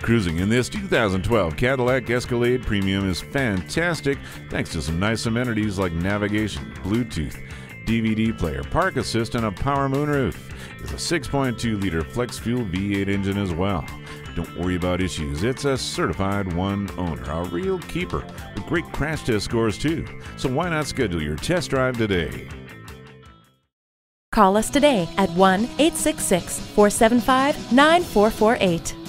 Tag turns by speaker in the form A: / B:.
A: Cruising in this 2012 Cadillac Escalade Premium is fantastic thanks to some nice amenities like navigation, Bluetooth, DVD player, park assist, and a power moonroof. It's a 6.2-liter flex-fuel V8 engine as well. Don't worry about issues. It's a certified one owner, a real keeper with great crash test scores too. So why not schedule your test drive today?
B: Call us today at 1-866-475-9448.